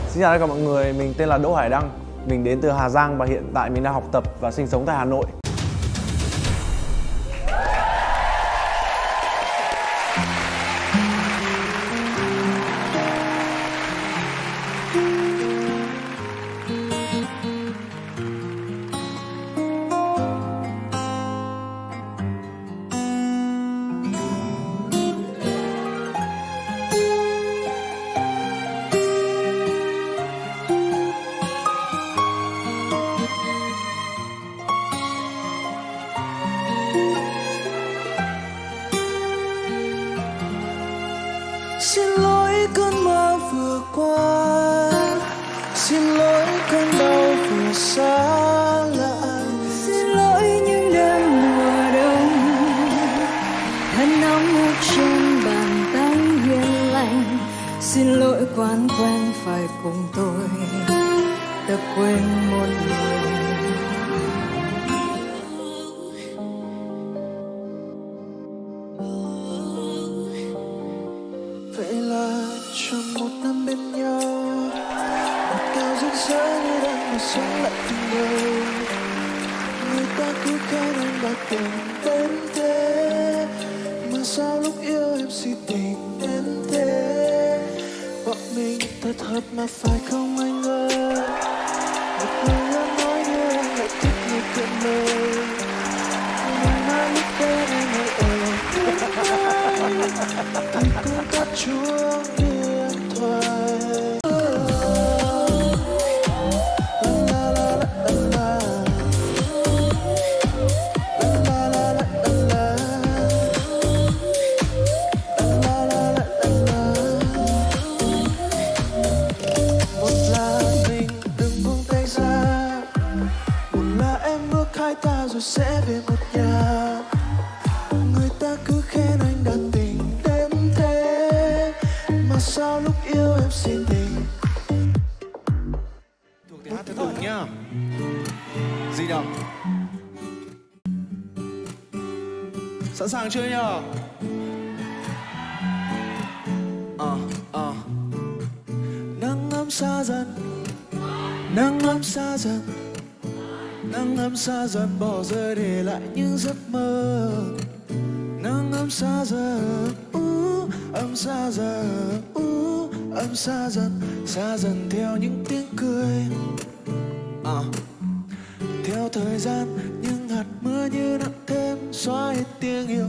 Xin chào tất cả mọi người, mình tên là Đỗ Hải Đăng. Mình đến từ Hà Giang và hiện tại mình đang học tập và sinh sống tại Hà Nội. Xin lỗi cơn mơ vừa qua, xin lỗi cơn đau vừa xa lạ, xin lỗi những đêm mùa đông thân nóng hút trên bàn tay hiền lành. Xin lỗi quán quen phải cùng tôi tập quên một người. Vậy là trong một năm bên nhau, một cao rực rỡ như đang mà sống lại từng đời. Người ta cứ khen anh đã tình đến thế, mà sao lúc yêu em si tình đến thế. Bọn mình thật hợp mà phải không anh ơi? Một người đã nói như anh lại thích người cận lời, nhưng mà lúc bên anh hãy ở thì cũng cắt chuông điện thoại. Một là mình đừng buông tay ra, một là em bước hai ta rồi sẽ về một nhà. Người ta cứ khen anh đã tình đến thế, mà sao lúc yêu em si tình. Thuộc thì hát theo tụng nhá. Di động. Sẵn sàng chưa nhá? Nắng ấm xa dần, nắng ấm xa dần, nắng ấm xa dần bỏ rơi để lại những giấc mơ. Nắng ấm xa dần, ấm xa dần, ấm xa dần theo những tiếng cười. Theo thời gian những hạt mưa như nặng thêm xóa hết tiếng yêu.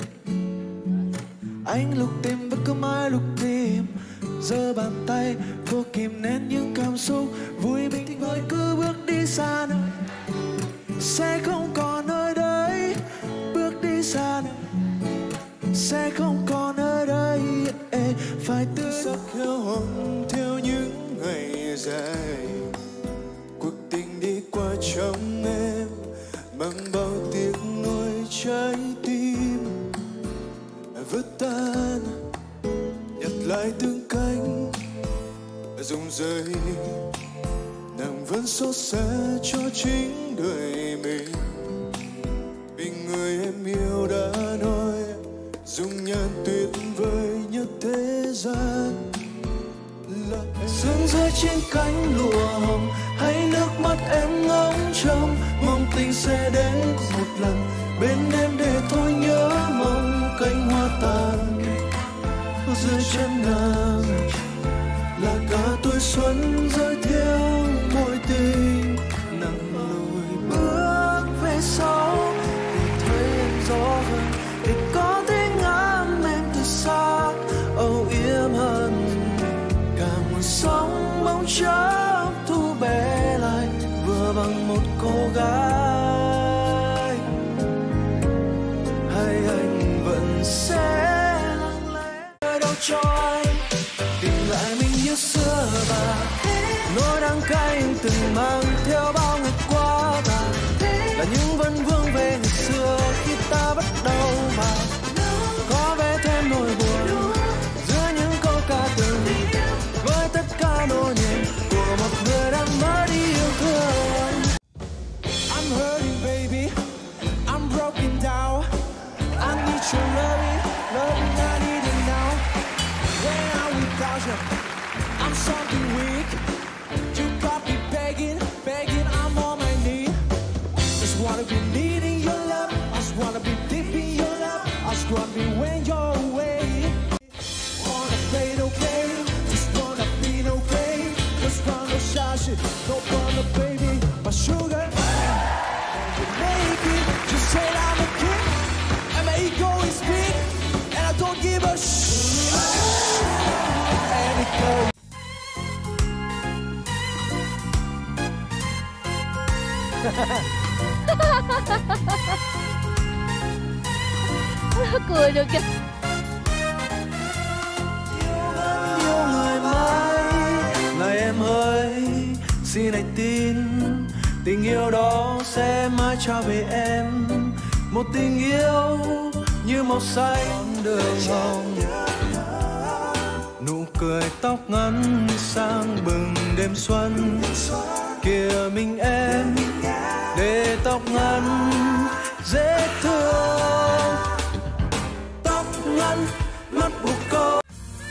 Anh lúc tìm vẫn cứ mãi lúc tìm, giơ bàn tay vô kìm nén những cảm xúc vui bình thì người cứ bước đi xa nơi sẽ không còn nơi đấy. Bước đi xa nơi sẽ không còn ở đây. Phải tự sắc hiu hồn theo những ngày dài. Cuộc tình đi qua trong em mang bao tiếc nuối trái tim. Vỡ tan nhặt lại từng cánh rụng rơi, nàng vẫn xót xa cho chính đời mình. Vì người em yêu đã nói dung nhan tuyệt vời nhất thế gian là em. Sương rơi trên cánh lụa hồng hay nước mắt em ngóng trông, mong tình sẽ đến một lần bên em để thôi nhớ mong. Cánh hoa tàn dưới chân nàng là cả tuổi xuân rơi theo mối tình. Nàng lùi bước về sau để thấy em gió vần, để có thể ngắm em từ xa. Âu yếm hơn cả một sóng bóng chốc thu bé lại vừa bằng một cô gái. Hay anh vẫn sẽ lặng lẽ ở đâu cho anh tìm lại mình như xưa, và nỗi đắng cay anh từng mang theo bao ngày qua và là những vấn vương về ngày xưa khi ta bắt đầu vào. Có vẻ thêm nỗi buồn giữa những câu ca từ với tất cả nỗi niềm của một người đang mất đi yêu thương. I'm hurting baby, I'm broken down, I need your loving, loving I need it now. When I'm without you, I'm something weak. me when you're away. Wanna fade okay, just wanna be okay. Just wanna shine, no wanna baby, my sugar. And you make it, just say I'm a king. And my ego is big, and I don't give a shit. And it goes. Cười được kìa. Yêu người mãi, này em ơi, xin hãy tin tình yêu đó sẽ mãi trao về em. Một tình yêu như màu xanh đường hồng, nụ cười tóc ngắn sang bừng đêm xuân. Kìa mình em để tóc ngắn dễ thương, tóc ngắn mắt buộc câu.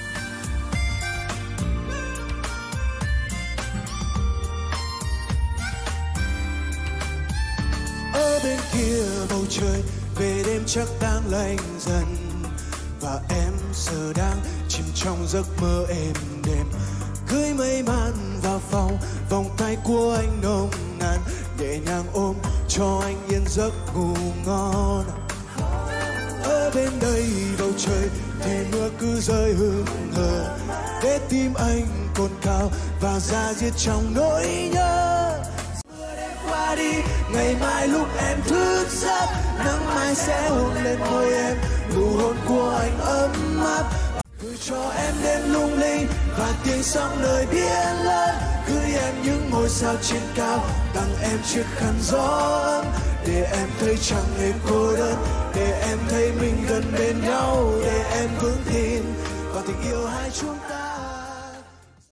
Ở bên kia bầu trời về đêm chắc đang lạnh dần, và em giờ đang chìm trong giấc mơ êm đềm. Cưới mây man vào phòng, vòng tay của anh nồng nàn, nhẹ nhàng ôm cho anh yên giấc ngủ ngon. Ở bên đây bầu trời thì mưa cứ rơi hững hờ, để tim anh cồn cào và da diết trong nỗi nhớ. Mưa đêm qua đi, ngày mai lúc em thức giấc, nắng mai sẽ hôn lên môi em, nụ hôn của anh ấm áp. Gửi cho em đêm lung linh và tiếng sóng nơi biển lớn, gửi em những ngôi sao trên cao, tặng em chiếc khăn gió ấm, để em thấy chẳng hề cô đơn, để em thấy mình gần bên nhau, để em vững tin vào tình yêu hai chúng ta.